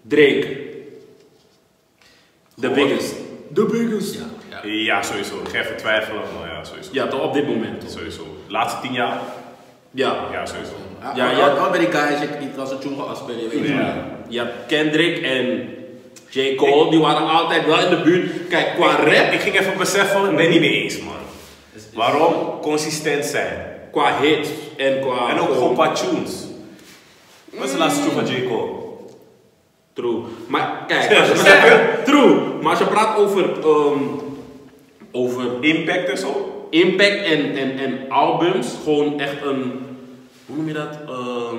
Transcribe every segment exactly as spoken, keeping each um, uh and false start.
Drake. The biggest. The biggest. Ja, ja. Ja, sowieso. Ik ga even twijfelen, maar ja, sowieso. Ja, toch op dit moment. Sowieso. De laatste tien jaar? Ja. Ja, sowieso. Ja, Ja, ja, ja. ja. bij die guys, ik niet als een tune gaat afspelen, je weet Ja. het. Ja, Kendrick en J. Cole, die waren altijd wel in de buurt. Kijk, qua rap, Ik ging even beseffen, ik ben niet mee eens, man. Waarom? Consistent zijn. qua hits en qua... En ook gewoon qua tunes. Wat is de laatste tune van J. Cole? True. Maar kijk, als je, true. Maar als je praat over, um, over Impact en zo? impact en, en, en albums, gewoon echt een, hoe noem je dat? Um,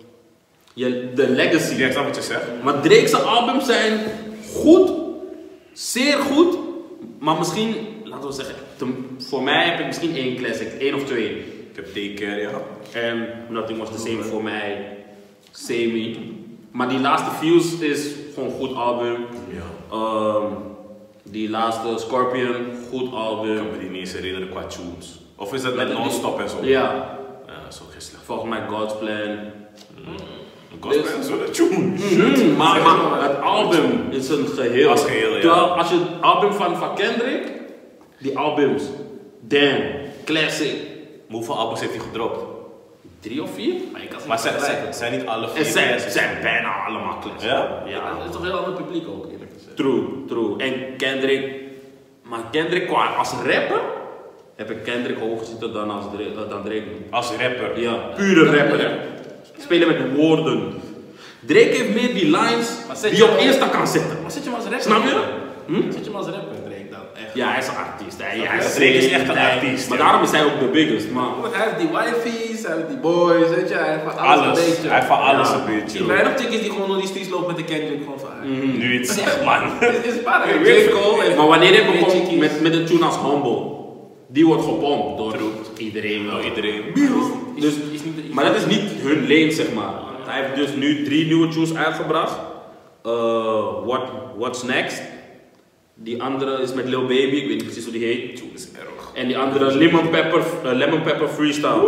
je, de legacy. Ja, ik snap wat je zegt. Maar Drake's albums zijn goed, zeer goed, maar misschien, laten we zeggen, te- voor mij heb ik misschien één classic, één of twee. Ik heb Take Care, ja. En Nothing Was The Same voor mij, semi. Maar die laatste Fuse is gewoon een goed album. Ja. Um, die laatste Scorpion, goed album. Ik kan me die niet eens herinneren qua tunes. Of is dat met non-stop en zo? Ja, Ja, dat is ook geen slecht. volgens mij God's Plan. Gospel Dus- en zo, de tune. Mm, maar, maar het album is een geheel. Als geheel, ja. Terwijl als je het album van, van Kendrick, die albums, damn, classic, Hoeveel albums heeft hij gedropt? drie of vier? Maar, je kan ze Maar niet zijn, vergelijken. zijn, zijn niet alle vier En zijn, classics? zijn bijna allemaal classic. Ja? Ja, Dat is toch een heel ander publiek ook, eerlijk gezegd. true, true. En Kendrick, maar Kendrick qua als rapper, heb ik Kendrick hoger zitten dan, als Dra- dan Drake. Als rapper. Ja, pure rapper hè. Spelen met woorden. Drake heeft meer die lines Maar zet die je je op wel- Insta kan zetten. Maar zit je maar als rapper? Snap je? Hm? Zit je maar als rapper, Drake dan? Echt. Ja, hij is een artiest. Hij, Ja, hij is, Drake is echt een hij- artiest, Maar ja. daarom is hij ook de biggest. Maar Want hij heeft die wifey's, hij heeft die boys, weet je, hij heeft van alles, Alles. een beetje. Hij heeft van alles Ja. een beetje. Die weinig chickies die gewoon door die streets lopen met de Kendrick gewoon van. Mhm. Nu je het zegt, man. Het is para. Ik J. weet- Cole heeft Maar wanneer hij twee begon chickies. met, met een tune als Humble, die wordt gepompt door iedereen. wel. Door iedereen. Dus, is niet de- maar dat is niet hun lane, zeg maar. Hij heeft dus nu drie nieuwe tunes uitgebracht. Uh, what, what's Next? Die andere is met Lil Baby, ik weet niet precies hoe die heet. Tune is erg. En die andere Lemon Pepper, uh, Lemon Pepper Freestyle.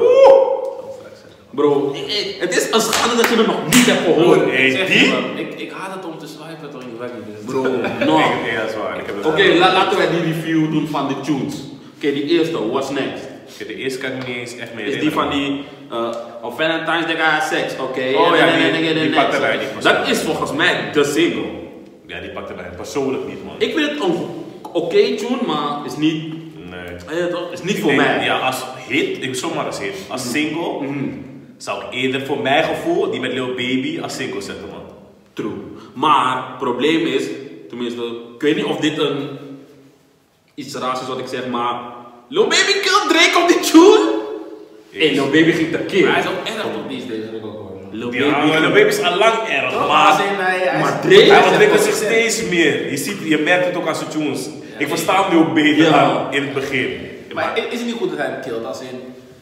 Bro, ik- ik- het is een schande dat je het nog niet hebt gehoord. Hey, Ik zeg die? je, man, ik, ik haat het om te swipen toch in je werk niet. Bro, Nee, no. nee, dat is waar. Ik heb het Oké, la- laten wij die review doen van de tunes. Oké, die eerste, What's Next? Oké, de eerste kan ik me niet eens echt meer Is die herinneren. van die, uh, on Valentine's Day I had sex, oké. Oh ja, en dan- die- en dan- en dan- die pakt erbij, die pakt Dat erbij. is volgens mij de single. Ja, die pakte mij persoonlijk niet, man. Ik vind het een oké tune, maar is niet, Nee. eh, toch? Is niet Ik voor denk, mij. Ja, als hit, ik zomaar als hit. Als single Mhm. zou ik eerder voor mijn gevoel die met Lil Baby als single zetten, man. True. Maar het probleem is, tenminste, ik weet niet of dit een iets raars is wat ik zeg, maar Lil Baby killed Drake op die tune. En Lil Baby ging tekeer. Maar hij is ook erg op die deze wil ik ook horen. Lil Ja, Baby maar Lil ging- Baby is al lang erg, Toch? maar Als in, hij- hij is- maar Drake- hij is ontwikkelt echt zich wel steeds meer. Je, ziet, je merkt het ook aan zijn tunes. Ik versta hem nu ook beter Ja. dan in het begin. Maar is het niet goed dat hij hem killt? Als in.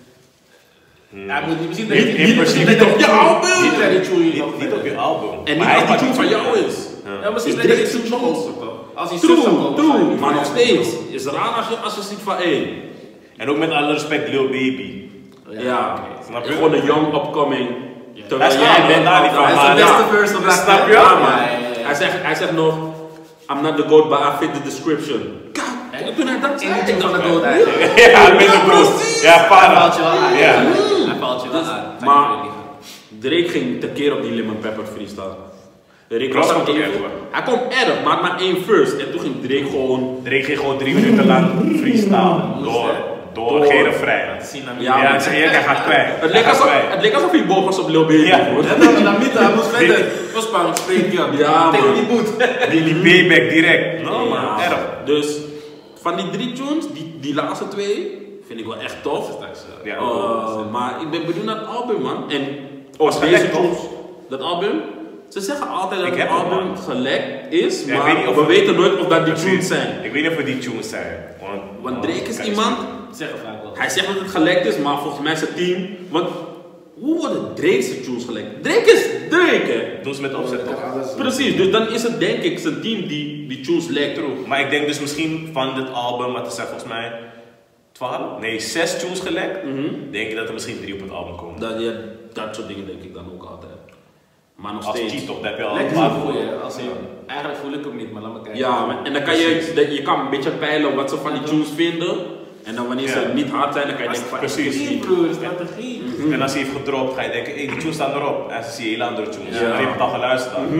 Hij moet niet misschien Niet- dat- niet- misschien niet dat op hij- je album. Niet dat hij die tune Niet, nog niet op je album. En Maar niet hij als die pakt tune van die jou is. Ja, misschien Is dat hij Drake die tune tunes? nog toch? Als hij zus zou True, komen, true. zou hij- Maar nog steeds is het raar als je, als je ziet van hé. En ook met alle respect Lil Baby. Ja, Snap je? gewoon een young upcoming. Terwijl Hij is jij aan, bent daar niet van, hij is maar de ja. beste first of last. Snap je? Ja, Ja, man. ja, ja, ja. Hij zegt, hij zegt nog, I'm not the goat, but I fit the description. Kijk, En toen hij dat in zei, die ik tune van dacht, de goat ja. eigenlijk. Ja, met de bro. Ja, Hij para. valt je wel aan. Ja. Hij valt je wel Dus- aan. maar Drake ging tekeer op die Lemon Pepper freestyle. Rick Cross was komt aan ook één- echt, hoor. Hij komt erg, maar maar één first. En toen ging Drake gewoon. Drake ging gewoon drie minuten lang freestyle. Door. Door. Door. Geen refrein. zien aan Ja, Ja, ik zeg eerlijk, hij gaat kwijt. Het Hij leek gaat alsof, kwijt. het leek alsof hij boog was op Lil Baby. Ja. hoor. Ja, dan dan niet, hij moest verder. Was bang, spreek je. Ja, Tegen man. die boet. Die, die payback direct. No Ja. man, erg. Dus van die drie tunes, die, die laatste twee, vind ik wel echt tof. Ja, Uh, maar ik ben benieuwd naar het album, man. En Was ook deze gelekt, toch? tunes, dat album. Ze zeggen altijd dat Ik het heb het, album man. gelekt is, Ja, ik maar weet niet of we het- weten nooit of dat die Precies. tunes zijn. Ik weet niet of het die tunes zijn. Want, Want Drake is Kijk, iemand, Zeggen vaak wel. hij zegt dat het gelekt is, maar volgens mij is het team. Want hoe worden Drake's tunes gelekt? Drake is Drake, hè? Doen ze met opzet toch? Precies, dus dan is het denk ik zijn team die die tunes lekt. Maar ik denk dus misschien van dit album, wat er zijn volgens mij twaalf, nee zes tunes gelekt. Mhm. Denk ik dat er misschien drie op het album komen. Dat, ja, dat soort dingen denk ik dan ook altijd. Maar nog Als steeds. cheat toch, dat heb je al. Lekker Maar voor je. Als in, eigenlijk voel ik hem niet, maar laat me kijken. Ja, maar, en dan kan je, dat- je kan een beetje peilen wat ze van die tunes vinden. En dan wanneer ze Ja. niet hard zijn, dan kan je denken van Precies. Strategie, broer, strategie. En als hij heeft gedropt, ga je denken, hé, die tunes staan erop. En ze zie je hele andere tunes. Ja. Maar je hebt het al geluisterd dan.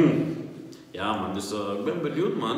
Ja man, dus uh, ik ben benieuwd man.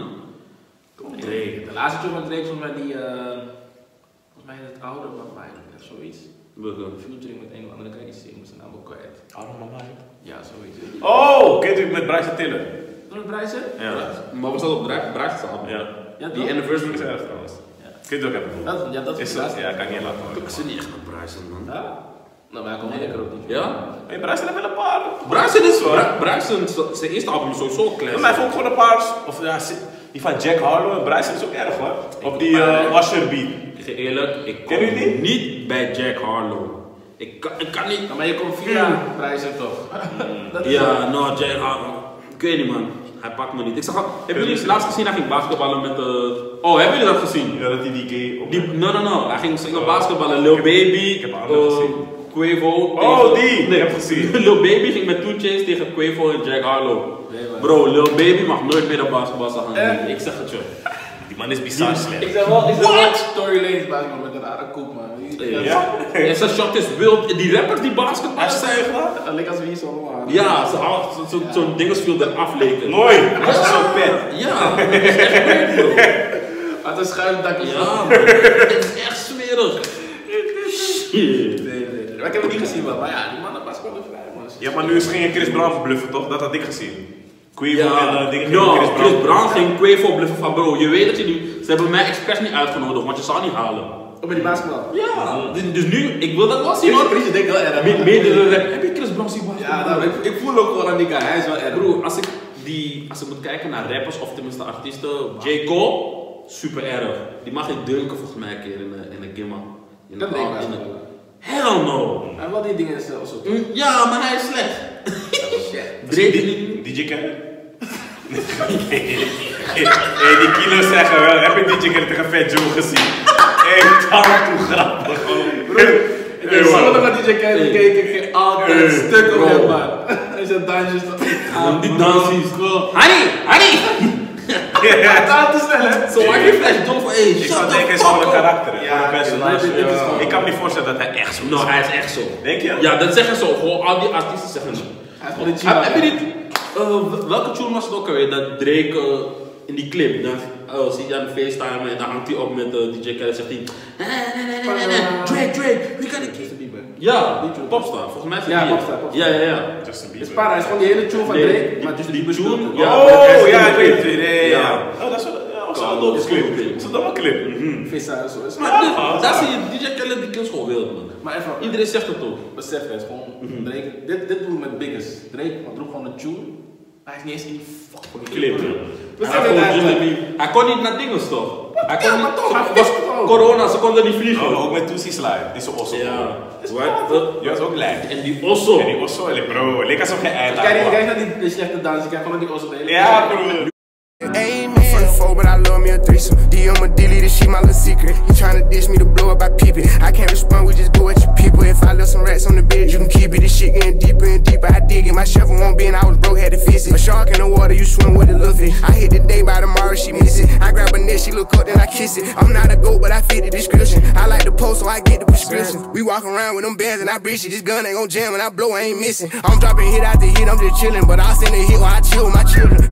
Drake. De laatste tune van Drake volgens mij die, uh, volgens mij het oude Mama, of zoiets. Featuring met een of andere guy die zingt, zijn naam ook kwijt. Oude mama. Ja, zoiets. Oh, kent u met Bryce Tiller? Doe het Bryson? Ja. Maar was dat op Braak's album? Ja. Ja, Die toch? anniversary Dat is is erg trouwens. Kent u ook even Dat, ja, dat is Is het dat? laatste. Ja, kan ik niet laten Ik horen. zit niet echt met Bryson man. Ja? Nou, maar hij komt lekker op die. Ja? Hey, Bryce heeft wel een paar. Bryson is hoor. Bra- Bryson, zijn eerste album is sowieso Maar classic. hij vond gewoon een paar. Of ja, die van Jack Harlow en Bryce is ook erg hoor. Op die uh, Washer beat. Ik zeg eerlijk, ik kom Ken je die? niet bij Jack Harlow. Ik kan, ik kan niet. Ja, maar je komt via Bryson toch? Dat is Ja, no, Jack Harlow. Ik weet niet man. Hij pakt me niet. Ik zag al, hebben jullie het laatst gezien? Hij ging basketballen met de. Oh, hebben jullie dat gezien? Ja, dat hij die gay op. Die, no, no, no. Hij ging zingen basketballen. Lil Baby. ik heb andere uh, gezien. Quavo. Oh, die! Nee, Ik heb gezien. Lil Baby ging met two Chainz tegen Quavo en Jack Harlow. Nee, man. Bro, Lil Baby mag nooit meer de basketbal gaan. Eh? Ik zeg het je. Die man is bizar slecht. Ik zeg wel, ik zeg wel storylanes basketbal met een rare koek, man. Ja. En zijn shot is wild. Die rappers die basketbal Hij zijn. zei gedaan? Dat lijkt als wie zo aan. Ja, zo'n zo, zo, zo zo'n dingesfield eraf leken. Mooi! Hij is zo'n pet. Ja, dat is echt weird, bro. Uit een schuimdak is Ja, man. Het is echt smerig. Shit. Nee, nee, nee. Maar ik heb het niet gezien, man. Maar ja, die mannen basketbal is vrij, man. Ja, maar nu is ging je Chris Brown bluffen toch? Dat had ik gezien. Quavo Ja, en uh, dingen no, gingen Chris, Chris Brown. Brown ging Quavo bluffen van bro, je weet dat je nu, ze hebben mij expres niet uitgenodigd, want je zou niet halen. Op met die basketbal. Ja, dus, dus nu, ik wil dat wel zien Chris, hoor. Chris, je denkt wel erg. Me- Meerdere rap, heb je Chris Brown zien basketballen? Ja, nou, ik, ik voel ook gewoon aan die guy. Hij is wel erg. Bro, als ik, die, als ik moet kijken naar rappers, of tenminste artiesten, J. Cole, super erg. Die mag geen dunken volgens mij een keer in de, in de gimma. In de Dat denk ik in de- wel. Hell no. Hij heeft wel die dingen zelfs zo. Mm, Ja, maar hij is slecht. Drake die- D J Khaled? Hé, die kilo's zeggen wel, heb ik D J Khaled tegen Fat Joe gezien? Hé, taal toe grappig. Ik heb zondag naar die Khaled gekeken, ik ging altijd Hey, stuk op bro. hem, man. Hij zei dansjes toch? Ah, die dansies. Honey, honey. Hij gaat te snel, hè? Zo maak je flash dom van, hey, Ik shut zou the denken, hij is fuck gewoon een up. karakter. hè, Ja, gewoon een personage. dit- dit is gewoon- Ik kan me niet voorstellen dat hij echt zo is. Nou, hij is echt zo. Denk je? Ja, dat zeggen zo. Gewoon al die artiesten zeggen zo. Hij is gewoon een Heb, heb je chill. niet... uh, welke tune was het ook alweer? Dat Drake uh, in die clip, dan uh, zie je aan de FaceTime en dan hangt hij op met uh, D J Khaled, zegt hij... "Nee, nee, nee, nee, nee, nee, Drake, Drake, we gotta keep..." Ja, popstar. Volgens mij is het Ja, die. popstar, popstar. Ja, ja, ja. Justin Het is Bieber. para, hij is gewoon die hele tune van Nee, Drake, die- maar tussen die die tune, besproken. ja. Oh, ja, ik weet het. Ja, ja, Ja. ja. Oh, dat is wel ja, dat is wel Ja, een dope dat is clip. een clip. Dat is een dope clip. Vissa en zo. Is Maar maar, dit- Ah, daar ah. zie je, D J Khaled die kills gewoon wild, man. maar even, Iedereen zegt het ook. besef het, gewoon Drake. Dit, dit doen we met Biggest. Drake droeg gewoon een tune. Hij is niet eens in die fucking Clip. We Hij, zijn kon het Justin eigenlijk. Bieber- hij kon niet naar dingen toch? Hij kon Ja, niet, maar toch, ze- hij was vliegt gewoon. corona, ze konden niet vliegen. Oh, ook met Tootsie Slide. Die is zo osso. Ja. Is Wat? waar. Wat? Die was ook lijp. En die osso. En die osso, en die bro, lekker alsof geen eind Kijk, aan kijk naar die, die slechte dans, kijk gewoon naar die osso de hele Ja, bro. Amen. From the four, but I love me a threesome. D on my dilly, this shit my little secret. You tryna dish me to blow up, I peep it. I can't respond, we just go at your people. If I left some rats on the bed, you can keep it. This shit getting deeper and deeper. I dig it. My shovel won't be, and I was broke, had to fix it. A shark in the water, you swim with a little fish. I hit the day by tomorrow, she miss it. I grab her neck, she look up, then I kiss it. I'm not a goat, but I fit the description. I like the post, so I get the prescription. We walk around with them bands and I bitch it. This gun ain't gon' jam and I blow, I ain't missing. I'm dropping hit after hit, I'm just chillin', but I send a hit while I chill with my children.